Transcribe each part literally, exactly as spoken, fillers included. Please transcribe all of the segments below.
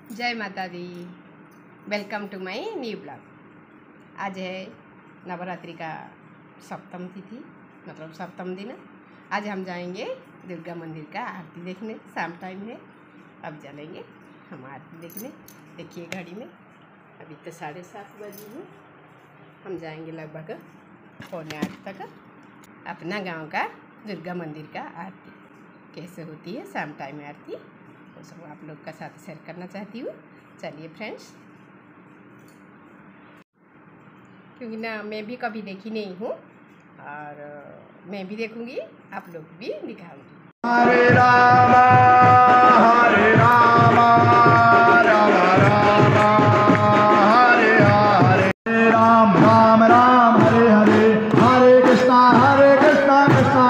जय माता दी। Welcome to my new blog. आज है नवरात्रि का सप्तम तिथि, मतलब सप्तम दिन। आज हम जाएंगे दुर्गा मंदिर का आरती देखने। शाम टाइम है, अब चलेंगे हम आरती देखने। देखिए घड़ी में अभी तो साढ़े सात बजे हैं। हम जाएंगे लगभग पौने आठ तक। अपना गांव का दुर्गा मंदिर का आरती कैसे होती है, शाम टाइम में आरती, वो सब आप लोग का साथ शेयर करना चाहती हूँ। चलिए फ्रेंड्स, क्योंकि ना मैं भी कभी देखी नहीं हूँ और मैं भी देखूँगी, आप लोग भी दिखाऊंगी। हरे राम हरे राम राम राम हरे हरे राम राम राम हरे हरे हरे कृष्णा हरे कृष्णा कृष्णा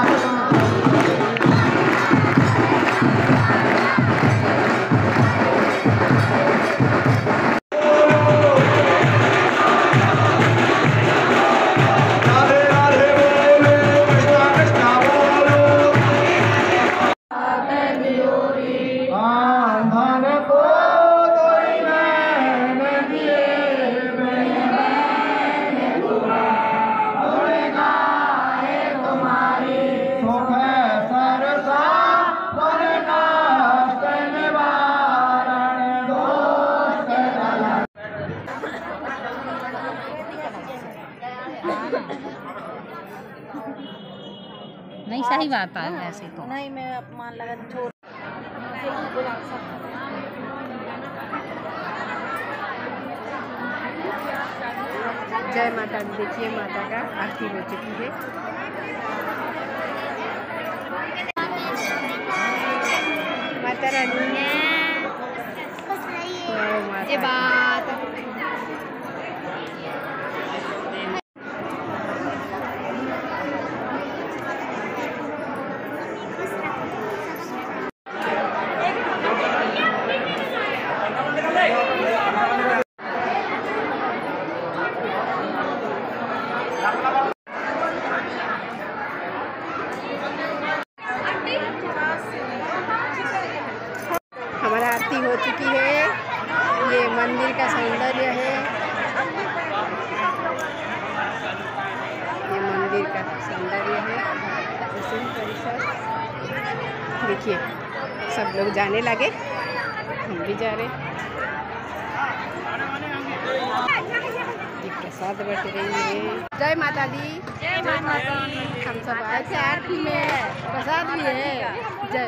नहीं, सही बात है। ऐसे तो नहीं, मैं अपमान लगा छोड़। जय माता दी। देखिए माता का आरती हो चुकी है। माता रानी ये बात हमारा आरती हो चुकी है। ये मंदिर का सौंदर्य है। ये मंदिर का सौंदर्य है। परिसर देखिए, सब लोग जाने लगे, हम भी जा रहे। ये प्रसाद बट रही है। जय माता दी। जय माता दी। हम सब आए थे आरती में, प्रसाद भी है। जय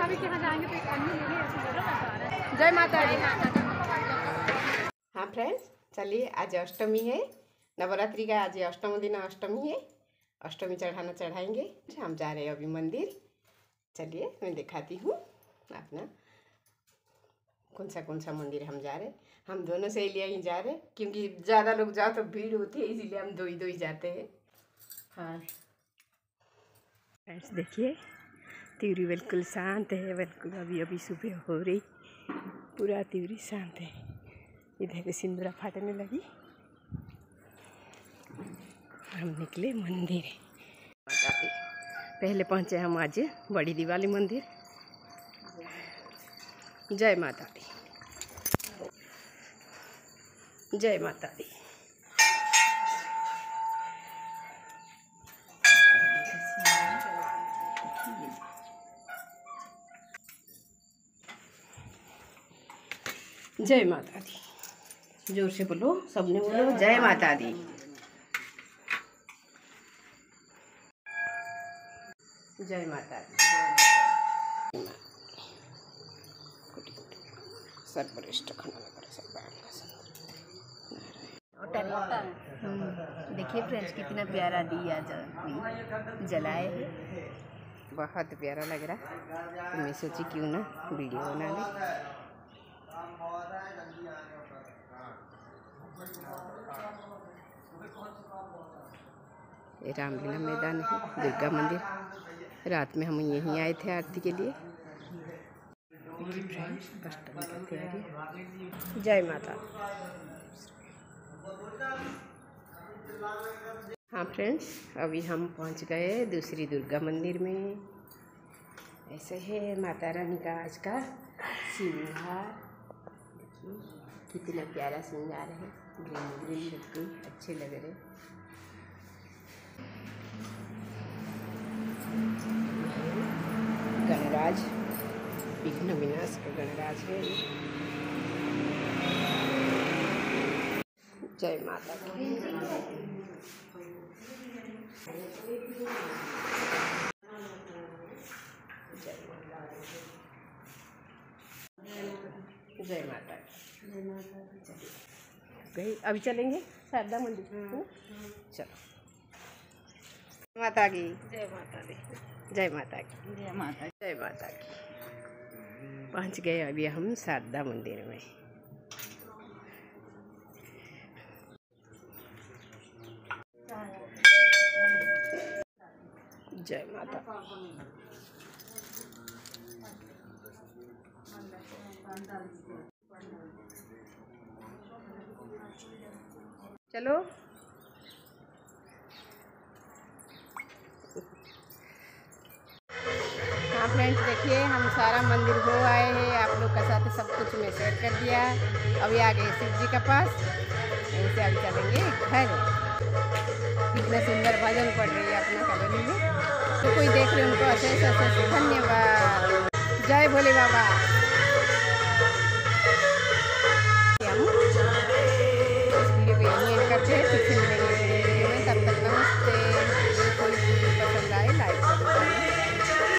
जय माता दी। हाँ फ्रेंड्स, चलिए आज अष्टमी है, नवरात्रि का आज अष्टम दिन अष्टमी है। अष्टमी चढ़ाना चढ़ाएंगे। हम जा रहे हैं अभी मंदिर। चलिए मैं दिखाती हूँ अपना कौन सा कौन सा मंदिर हम जा रहे हैं। हम दोनों सहेलियाँ ही जा रहे हैं, क्योंकि ज़्यादा लोग जाओ तो भीड़ होती है, इसीलिए हम दो ही दो ही जाते हैं। हाँ फ्रेंड्स, देखिए त्योरी बिल्कुल शांत है। बिल्कुल अभी अभी सुबह हो रही, पूरा त्योरी शांत है। इधर सिंदूरा फाटने लगी। हम निकले मंदिर। पहले पहुंचे हम आज बड़ी दिवाली मंदिर। जय माता दी। जय माता दी। जय माता दी। जोर से बोलो, सबने बोलो जय माता दी। जय माता दी। सर्वश्रेष्ठ देखिए फ्रेंड्स, कितना प्यारा दिया जलाए है। बहुत प्यारा लग रहा। तो मैं सोची क्यों ना वीडियो बना ले। ये रामलीला मैदान है, दुर्गा मंदिर। रात में हम यहीं आए थे आरती के लिए। जय माता। हाँ फ्रेंड्स, अभी हम पहुंच गए दूसरी दुर्गा मंदिर में। ऐसे है माता रानी का आज का श्रृंगार। देखिए कितना प्यारा श्रृंगार है, ग्रीन ग्रीन बिल्कुल अच्छे लग रहे। गणराज, विघ्न विनाश का गणराज है। जय माता की। जय माता गई। अभी चलेंगे शारदा मंदिर। चलो। माता की जय माता दी। जय माता की। जय माता जय माता की। पहुंच गए अभी हम शारदा मंदिर में। जय माता। चलो। हाँ फ्रेंड्स, देखिए हम सारा मंदिर हो आए हैं। आप लोग का साथ सब कुछ मैं शेयर कर दिया। अभी आ गए शिव जी के पास, यहीं से अभी चलेंगे घर। कितना सुंदर भजन पढ़ रही है अपना कॉलोनी में, तो कोई देख रहे उनको अशेष अशेष धन्यवाद। जय भोले बाबा।